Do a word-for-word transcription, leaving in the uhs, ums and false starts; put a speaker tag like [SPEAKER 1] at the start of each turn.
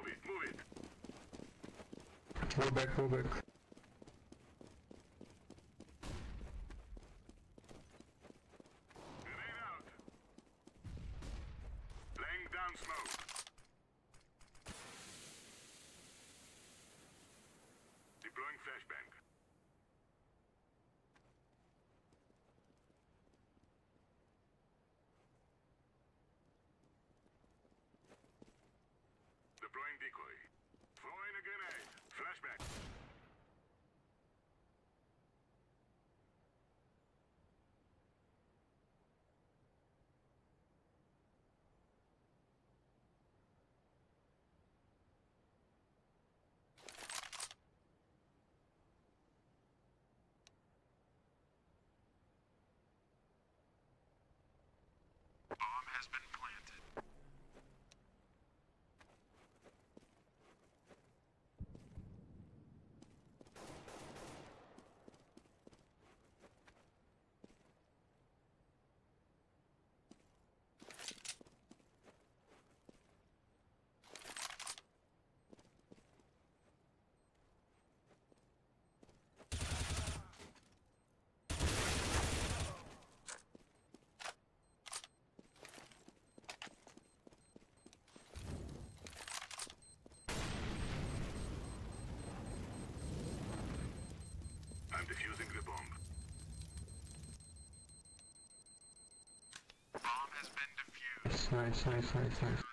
[SPEAKER 1] Move it, move it.
[SPEAKER 2] Go back, go back.
[SPEAKER 1] Grenade out. Laying down smoke. Deploying flashbang. Deploying decoy. Throwing a grenade. Flashback.
[SPEAKER 3] Bomb has been planted.
[SPEAKER 1] I'm defusing the bomb.
[SPEAKER 3] Bomb has been defused.
[SPEAKER 2] Nice, nice, nice, nice.